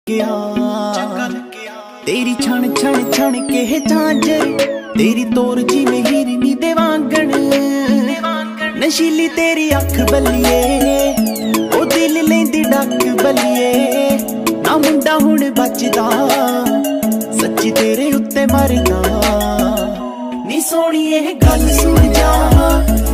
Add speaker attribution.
Speaker 1: ਲੱਗਿਆ तेरी छण छण छण के झांझर तेरी तोर जिवें हिरनी दे वांगण नशीली तेरी अख बलिए ओ दिल लेंदी डक बलिए ना मुंडा हुण बचदा सच्ची तेरे उत्ते मरदा नी सोहणीए गल सुन जा